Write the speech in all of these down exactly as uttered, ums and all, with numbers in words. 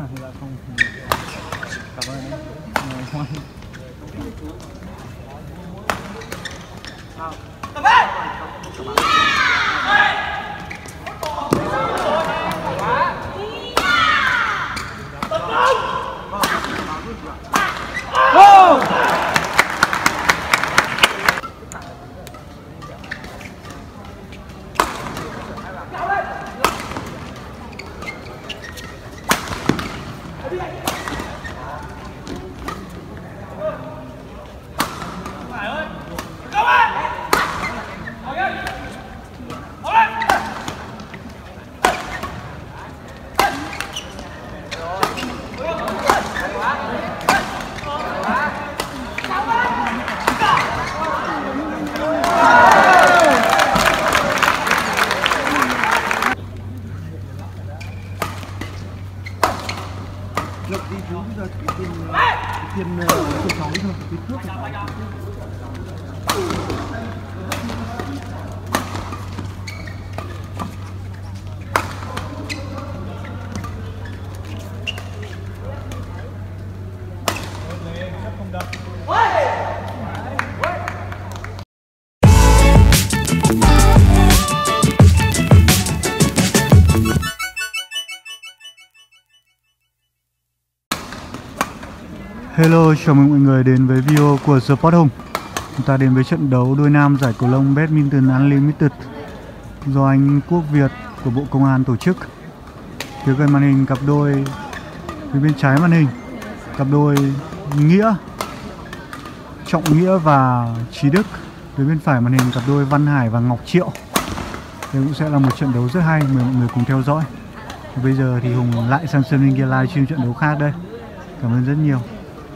Dạ không. Cảm ơn em. Ngoan. Tập ơi! Lộc đi chú bây giờ cái tiền cái tiền số sáu thôi, cái thuốc Hello, chào mừng mọi người đến với video của Sport Hùng. Chúng ta đến với trận đấu đôi nam giải cầu lông Badminton Unlimited do anh Quốc Việt của Bộ Công an tổ chức. Phía gần màn hình cặp đôi, phía bên trái màn hình cặp đôi Nghĩa, Trọng Nghĩa và Trí Đức. Phía bên phải màn hình cặp đôi Văn Hải và Ngọc Triệu. Đây cũng sẽ là một trận đấu rất hay, mời mọi người cùng theo dõi. Và bây giờ thì Hùng lại sang sân bên kia live stream trận đấu khác đây. Cảm ơn rất nhiều.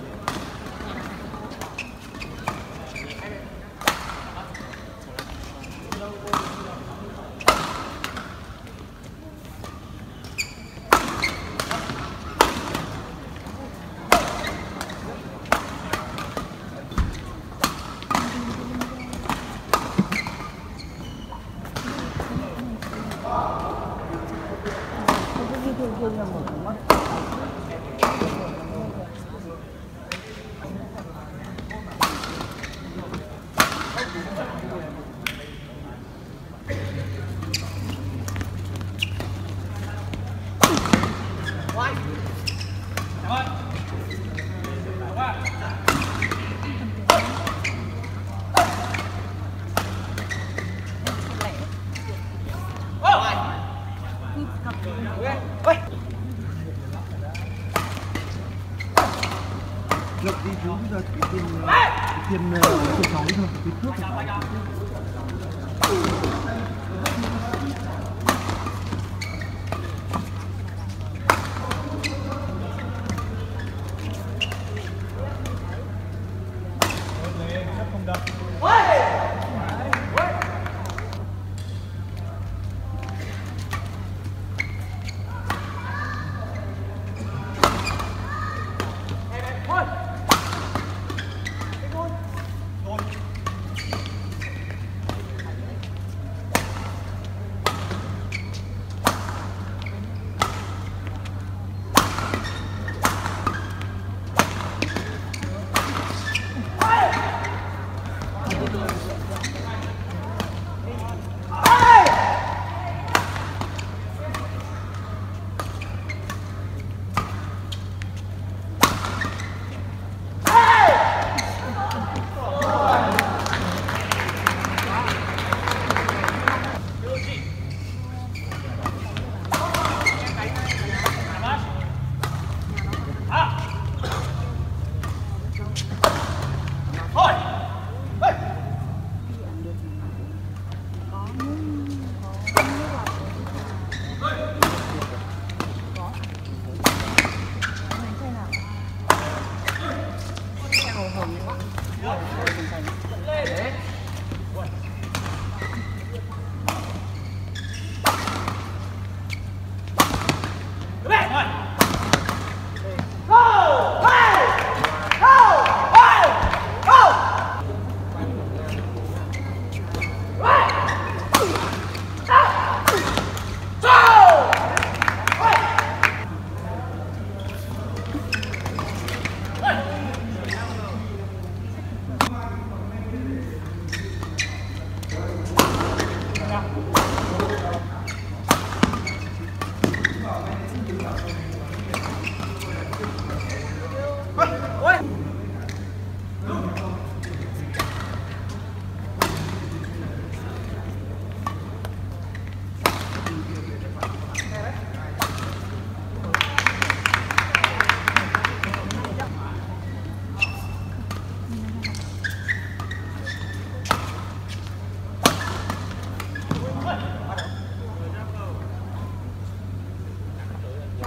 Lộc đi chú bây giờ cái tiền cái tiền số sáu thôi, cái thuốc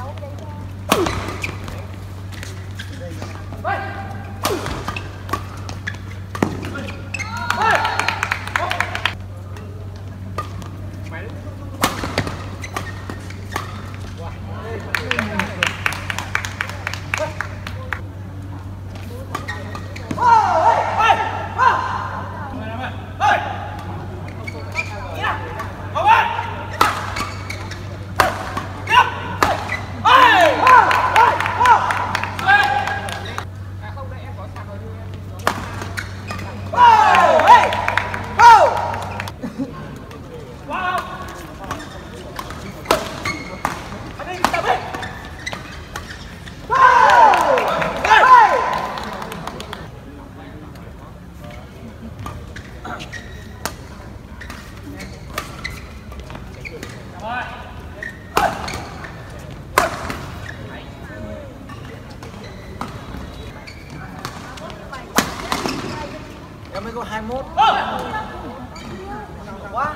Em mới có hai mươi mốt. Quá.